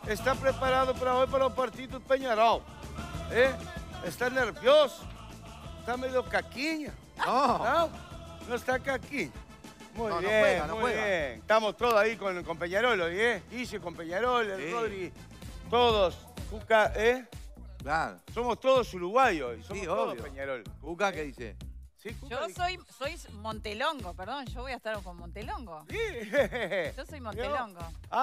está preparado para hoy para un partido de Peñarol. Está nervioso. Está medio caquiña. No. No está caquiña. Muy No, bien, no juega, no muy juega. bien. Estamos todos ahí con Peñarol hoy, Guille con Peñarol, el Sí. Rodri. Todos. Cuca, Claro. Somos todos uruguayos hoy. Somos Sí, todos obvio. Peñarol. Cuca, ¿qué dice? ¿Sí, Cuca? Yo soy Montelongo, perdón, yo voy a estar con Montelongo. Sí. Yo soy Montelongo.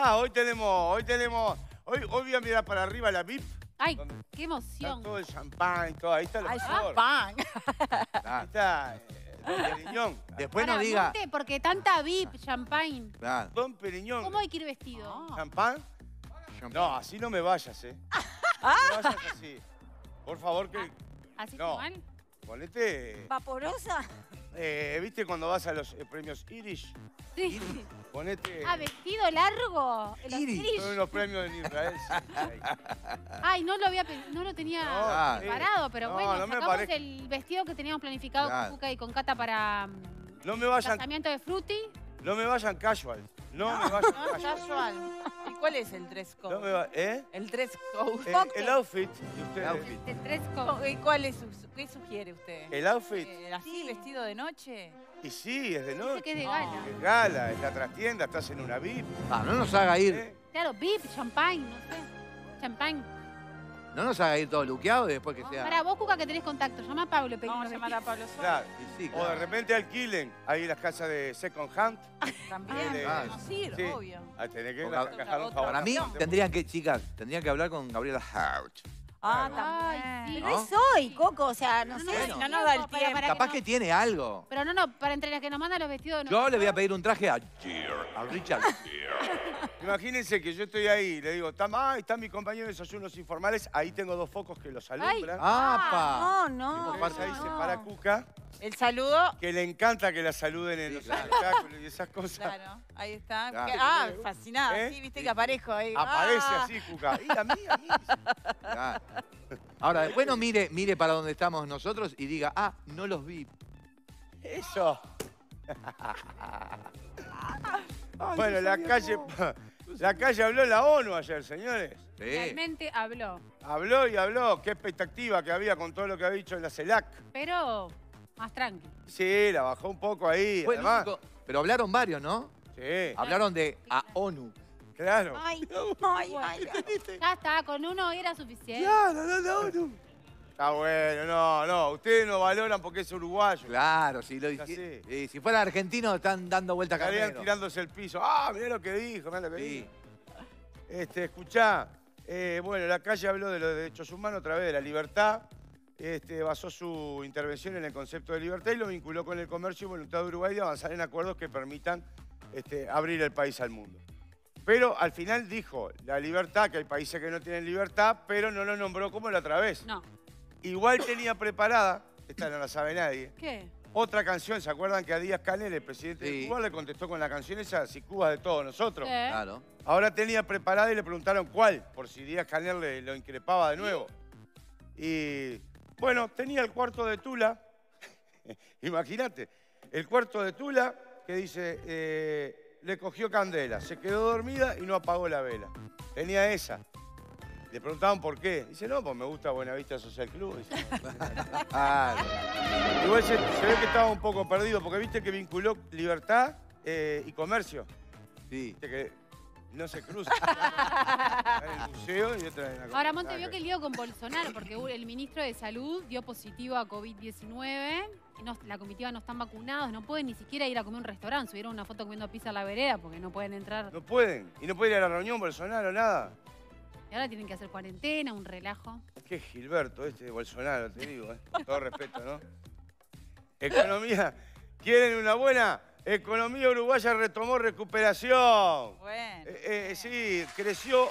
Hoy voy a mirar para arriba la VIP. Ay, donde qué está emoción. todo el champán, todo. Ahí está lo ¡Ay, mejor. champán! Ahí Claro. está Don Periñón. Después Para, no diga... Monte, porque tanta VIP, champagne. Claro. Don Periñón. ¿Cómo hay que ir vestido? ¿Champán? No, así no me vayas, No me vayas así. Por favor, que ¿Así No. mal? ponete... ¿Vaporosa? ¿Viste cuando vas a los premios Irish? Sí. Ponete... Ah, vestido largo. Los Irish. Irish. Son unos premios en Israel. Sí, ahí. Ay, no lo tenía No, preparado, pero no, bueno, no me sacamos parece. el vestido que teníamos planificado Claro. con Cuca y con Cata para No me el vayan, casamiento de Frutti. no me vayan casual. No me vayan No, casual. casual. ¿Y cuál es el dress code? No me va, El dress code. el outfit de ustedes. Outfit. De tres cosas. ¿Y cuál es qué sugiere usted? El outfit. ¿Así, vestido de noche? Y sí, es de Dice noche. que es de gala. Es gala, es la trastienda, estás en una VIP. No nos haga ir. ¿eh? Claro, VIP, champagne, no sé. Champagne. No nos haga ir todo luqueado y después que sea... Para vos, Cuca, que tenés contacto, llama a Pablo. pedí Vamos a unos llamar a Pablo Suárez. Claro. Y sí, O de claro. repente alquilen ahí las casas de second hand. También. Ah, Vamos a ir, sí. obvio. Ahí tenés que Porque encajar un otra- favor. Para mí, tendrían que, chicas, tendrían que hablar con Gabriela Hart. Ah, Ay, también. sí. ¿No? No es hoy, Coco, o sea, no sé. Bueno. No nos da el Para tiempo. que Capaz no- que tiene algo. Pero no, para entre las que nos mandan los vestidos de Yo le voy a nosotros. pedir un traje a Richard Gere. Imagínense que yo estoy ahí, le digo, está mi compañero de desayunos informales, ahí tengo dos focos que los alumbran. ¡Apa! No, Y no. después ahí se para Cuca, El saludo. que le encanta que la saluden en Sí, los claro. espectáculos y esas cosas. Claro, ahí está. Claro. Fascinada. Sí, viste que aparezco ahí. Aparece Ah. así, Cuca. Y a mí. Claro. Ahora, después no mire para donde estamos nosotros y diga, no los vi. Eso. Bueno, la calle habló en la ONU ayer, señores. Sí. Realmente habló. Habló y habló. Qué expectativa que había con todo lo que había dicho en la CELAC. Pero más tranqui. Sí, la bajó un poco ahí. Fue el Además, único- pero hablaron varios, ¿no? sí, Hablaron de a ONU. claro. Ay, ay. Ya está, con uno era suficiente. Claro, la ONU. Está bueno, no. Ustedes no valoran porque es uruguayo. Claro, si lo Así. si fuera argentino están dando vuelta Estarían carnero. tirándose el piso. Mirá lo que dijo, mirá lo que Sí. dijo. Escuchá, bueno, la calle habló de los derechos humanos otra vez, de la libertad. Basó su intervención en el concepto de libertad y lo vinculó con el comercio y voluntad de Uruguay de avanzar en acuerdos que permitan abrir el país al mundo. Pero al final dijo la libertad, que hay países que no tienen libertad, pero no lo nombró como la otra vez. No. Igual tenía preparada, esta no la sabe nadie, ¿Qué? otra canción. ¿Se acuerdan que a Díaz-Canel, el presidente Sí. de Cuba, le contestó con la canción esa, Si Cuba es de todos nosotros? Sí. Claro. Ahora tenía preparada y le preguntaron cuál, por si Díaz-Canel lo increpaba de nuevo. Y bueno, tenía el cuarto de Tula, imagínate, el cuarto de Tula que dice, le cogió candela, se quedó dormida y no apagó la vela. Tenía esa. Le preguntaban por qué. Dice, no, pues me gusta Buenavista Social Club. Dice. Claro. Igual se ve que estaba un poco perdido, porque viste que vinculó libertad y comercio. Sí. Viste que no se cruza. Está en el museo y otra en la Ahora, Monte vio que lío con Bolsonaro, porque el ministro de Salud dio positivo a COVID-19. La comitiva no están vacunados, no pueden ni siquiera ir a comer a un restaurante. Subieron una foto comiendo pizza a la vereda porque no pueden entrar. No pueden. Y no pueden ir a la reunión Bolsonaro, nada. Y ahora tienen que hacer cuarentena, un relajo. Qué Gilberto de Bolsonaro, te digo. Todo respeto, ¿no? Economía. ¿Quieren una buena? Economía uruguaya retomó recuperación. Bueno. Sí, creció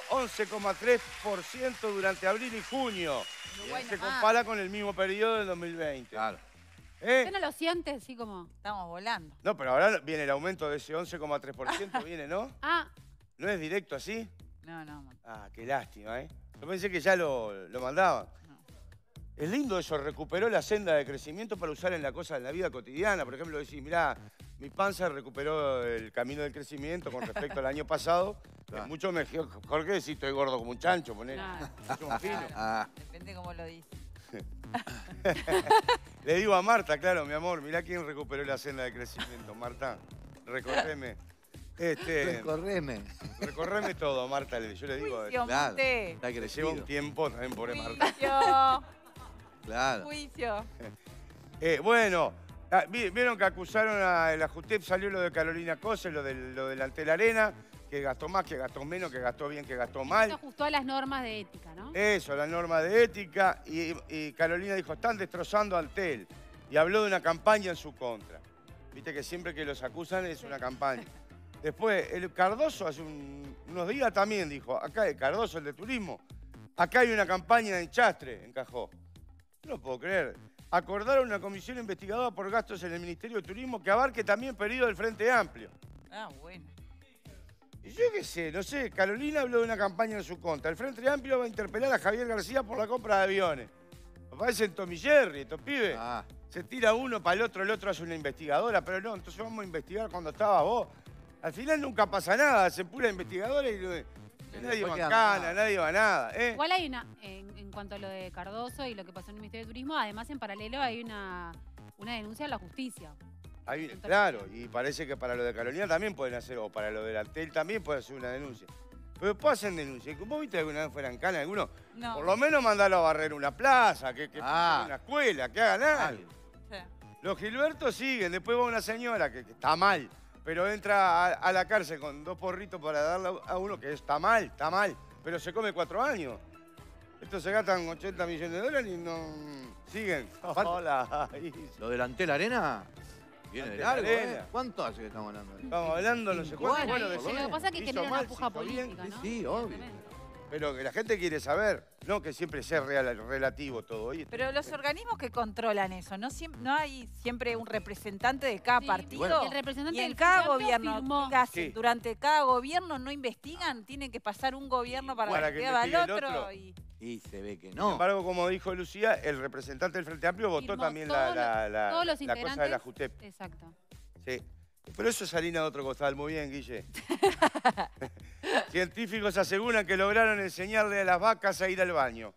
11,3% durante abril y junio. Uruguay Se nomás. compara con el mismo periodo del 2020. Claro. ¿Usted no lo siente así como? Estamos volando. No, pero ahora viene el aumento de ese 11,3%, viene, ¿no? Ah, ¿No es directo así? No. Ah, qué lástima, ¿eh? Yo pensé que ya lo mandaban. No. Es lindo eso, recuperó la senda de crecimiento para usar en la vida cotidiana. Por ejemplo, decís, mirá, mi panza recuperó el camino del crecimiento con respecto al año pasado. Claro. Es mucho mejor que decir estoy gordo como un chancho, poner. Claro. Mucho más fino. Depende cómo lo dices. Le digo a Marta, claro, mi amor, mirá quién recuperó la senda de crecimiento. Marta, recorreme. Recorreme. Recorreme todo, Marta. Yo le digo, Juicio, Claro. Monte. Está le lleva crecido. un tiempo también, pobre Marta. Juicio. Claro. Juicio. Bueno, vieron que acusaron a la JUTEP, salió lo de Carolina Cose, lo del Antel Arena, que gastó más, que gastó menos, que gastó bien, que gastó Se mal. ajustó a las normas de ética, ¿no? Eso, la norma de ética. Y Carolina dijo, están destrozando Antel. Y habló de una campaña en su contra. Viste que siempre que los acusan es una campaña. Después, el Cardoso hace unos días también dijo, acá el Cardoso, el de turismo, acá hay una campaña en Chastre, encajó. No lo puedo creer. Acordaron una comisión investigadora por gastos en el Ministerio de Turismo que abarque también periodo del Frente Amplio. Ah, bueno. Y yo qué sé, no sé, Carolina habló de una campaña en su contra. El Frente Amplio va a interpelar a Javier García por la compra de aviones. Me parecen Tommy Jerry, estos pibes. Ah, Se tira uno para el otro hace una investigadora, pero no, entonces vamos a investigar cuando estabas vos. Al final nunca pasa nada, se pura investigadora y nadie va a cana, nadie va a nada. Igual hay una, en cuanto a lo de Cardoso y lo que pasó en el Ministerio de Turismo, además en paralelo hay una denuncia a la justicia. Claro, y parece que para lo de Carolina también pueden hacer, o para lo del Antel también pueden hacer una denuncia. Pero después hacen denuncia. ¿Vos viste alguna vez fuera en cana alguno? No. Por lo menos mandalo a barrer una plaza, que Ah. una escuela, que hagan algo. Sí. Los Gilbertos siguen, después va una señora que está mal, pero entra a la cárcel con 2 porritos para darle a uno que está mal, pero se come 4 años. Estos se gastan 80 millones de dólares y no siguen. Hola. lo del Antel Arena viene de Antel largo, Arena. ¿Cuánto hace que estamos hablando? Estamos hablando no sé 5 cuánto. años, Bueno, por lo decime, Lo que pasa es que hizo genera mal, una puja hizo bien. política, ¿no? Sí, obvio. Evidentemente. Pero que la gente quiere saber, no que siempre sea relativo todo. Oye, Pero los organismos que controlan eso, ¿no hay siempre un representante de cada Sí, partido? bueno. El representante Y en del cada Frente Amplio gobierno, firmó. ¿qué hacen? Sí. Durante cada gobierno no investigan, tienen que pasar un gobierno para que quede al investigue el otro. otro. Y se ve que Sin no. embargo, como dijo Lucía, el representante del Frente Amplio votó Firmó también todos la los cosa de la integrantes. JUTEP. Exacto. Sí. Pero eso es harina de otro costal. Muy bien, Guille. Científicos aseguran que lograron enseñarle a las vacas a ir al baño.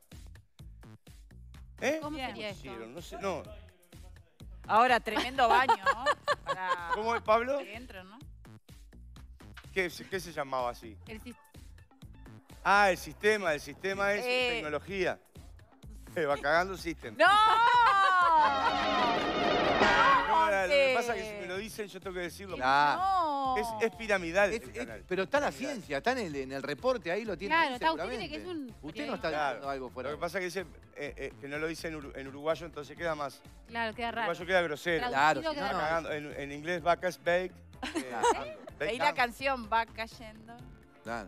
¿Eh? ¿Cómo Bien. sería esto? Hicieron, no sé, no. Ahora, tremendo baño, ¿no? Para ¿Cómo es, Pablo? que entren, ¿no? ¿Qué se llamaba así? El sis- Ah, el sistema es tecnología. Va cagando el sistema. ¡No! No, lo que pasa es que si Monte. me lo dicen, yo tengo que decirlo. No. Es piramidal Es- el es- canal. pero está la ciencia, está en el reporte, ahí lo tiene. Claro, ahí está, usted tiene seguramente. que es un Usted no periodista. está Claro. diciendo algo fuera. Lo que pasa es que dice que no lo dice en uruguayo, entonces queda más. Claro, queda En raro. uruguayo queda grosero. Claro, Traducido si queda no, no. raro. Cagando. En inglés, vacas bake. Ahí la canción va cayendo. Claro.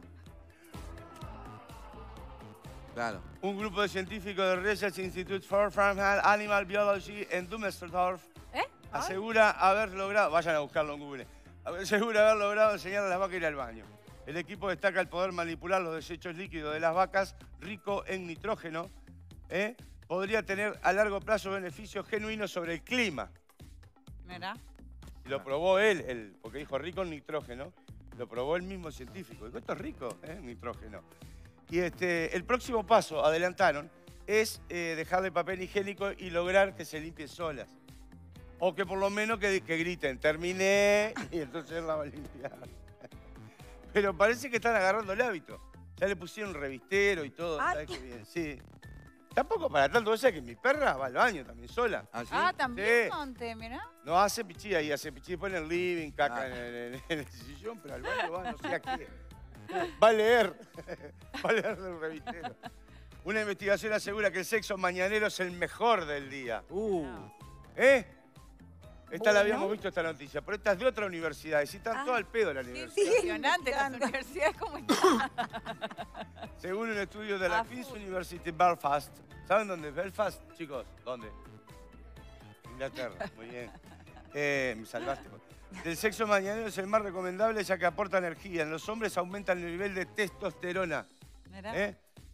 Claro. Un grupo de científicos del Research Institute for Farm Animal Biology en Düsseldorf asegura haber logrado, vayan a buscarlo en Google, asegura haber logrado enseñar a las vacas a ir al baño. El equipo destaca el poder manipular los desechos líquidos de las vacas rico en nitrógeno. Podría tener a largo plazo beneficios genuinos sobre el clima. Mirá. Y lo probó él, porque dijo rico en nitrógeno. Lo probó el mismo científico. Dijo, esto es rico en nitrógeno. Y el próximo paso, adelantaron, es dejarle papel higiénico y lograr que se limpien solas. O que por lo menos que griten, terminé, y entonces la va a limpiar. Pero parece que están agarrando el hábito. Ya le pusieron revistero y todo. Ah, ¿Sabes qué bien? Sí. Tampoco para tanto, o sea que mi perra va al baño también sola. ¿Así? Ah, también, Sí. Monte, mirá. No hace pichí ahí, hace pichí después en el living, caca en el sillón, pero al baño va, no sé a qué. Va a leer. Va a leer del revistero. Una investigación asegura que el sexo mañanero es el mejor del día. ¿Eh? Esta la habíamos visto, esta noticia, pero esta es de otra universidad. Y si están todo al pedo la Qué universidad. impresionante las universidades como están. Según un estudio de la A Queen's full. University Belfast. ¿Saben dónde es Belfast, chicos? ¿Dónde? Inglaterra, muy bien. Me salvaste. El sexo mañanero es el más recomendable ya que aporta energía. En los hombres aumenta el nivel de testosterona. Mirá.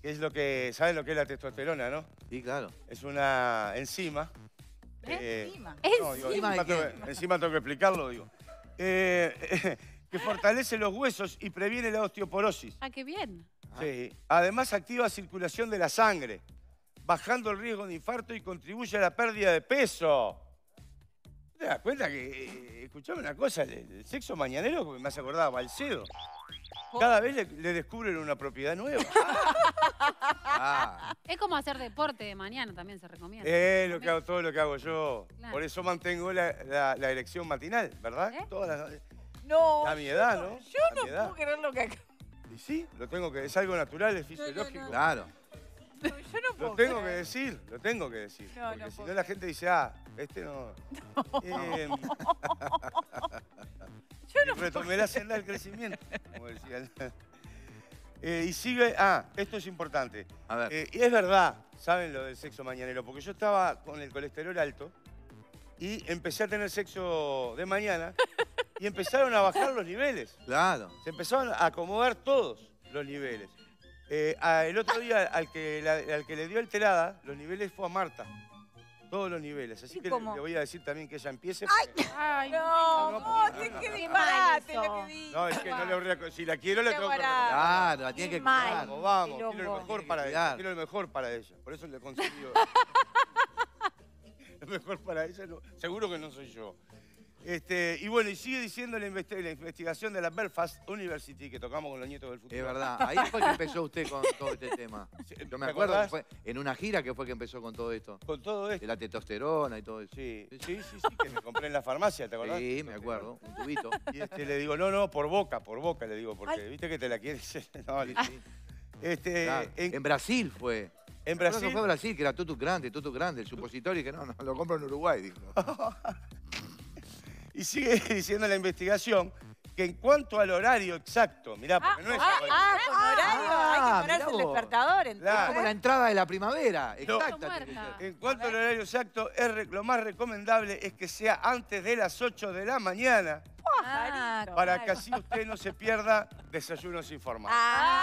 que es lo que... ¿Saben lo que es la testosterona, no? Sí, claro. Es una enzima. Encima. No, digo, ¿Enzima de encima tengo que explicarlo, digo. Que fortalece los huesos y previene la osteoporosis. Ah, qué bien. Sí. Además activa circulación de la sangre, bajando el riesgo de infarto y contribuye a la pérdida de peso. ¿Te das cuenta que, escuchame una cosa, el sexo mañanero me hace acordar a Balcedo? Cada vez le descubren una propiedad nueva. Ah, Es como hacer deporte de mañana, también se recomienda. Lo que hago, todo lo que hago yo. Claro. Por eso mantengo la erección matinal, ¿verdad? ¿Eh? No. A mi edad, ¿no? Yo A no mi edad. puedo creer lo que acabo. Y sí, lo tengo que... Es algo natural, es fisiológico. claro. Yo no puedo Lo tengo que creer. decir, lo tengo que decir. No, porque no si puedo no la gente dice, este no... Y retomé la senda del crecimiento, como decía. Y sigue... esto es importante. A ver. Y es verdad, ¿saben lo del sexo mañanero? Porque yo estaba con el colesterol alto y empecé a tener sexo de mañana y empezaron a bajar los niveles. Claro. Se empezaron a acomodar todos los niveles. El otro día, al que le dio alterada, los niveles fue a Marta. Todos los niveles. Así ¿Y que cómo? le voy a decir también que ella empiece. Ay, No, no, Monte, no, qué no. disparate Mal lo eso. que dices. No, es que no le voy a... Si la quiero, le Qué tengo que barato. recomendar. Claro, la tiene que Mal. cuidar. Vamos, quiero Quilombo. lo mejor para ella. Cuidar. Quiero lo mejor para ella. Por eso le consigo. Lo mejor para ella, seguro que no soy yo. Y bueno, y sigue diciendo la investigación de la Belfast University, que tocamos con los nietos del futuro. Es verdad. Ahí fue que empezó usted con todo este tema. Yo me ¿Te acuerdo que acordás? fue en una gira que fue que empezó con todo esto. Con todo De esto. la testosterona y todo eso. Sí, que me compré en la farmacia, ¿te acordás? Sí, me acuerdo. Un tubito. Y le digo, no, por boca, le digo, porque viste que te la quieres. No, Sí, sí. en Claro. En Brasil fue. en Brasil. Brasil. Fue a Brasil, que era Tutu Grande, el supositorio, y que no, lo compro en Uruguay, dijo. Y sigue diciendo la investigación que en cuanto al horario exacto, mirá, porque no es... Con horario. Hay que ponerse mirá el vos. despertador. entonces. Claro. Como la entrada de la primavera. No. Exacta. Muerta. tiene que ser. En cuanto al horario exacto, lo más recomendable es que sea antes de las 8 de la mañana, Pajarito. para que así usted no se pierda desayunos informados.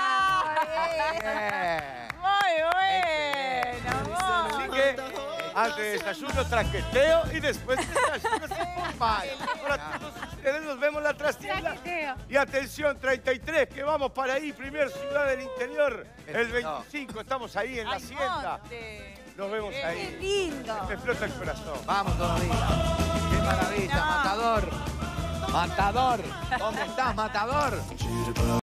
Bien. Muy bueno. Así que, antes de desayuno, traqueteo y después desayunos informados. Ahora todos ustedes nos vemos la trastienda. Traqueteo. Y atención, 33, que vamos para ahí, primer ciudad del interior. El No. 25, estamos ahí en la Ay, hacienda. Monte. Nos vemos Qué ahí. lindo. Me explota el corazón. Vamos todavía. Qué maravilla, No. Matador. Matador. ¿Dónde estás, Matador?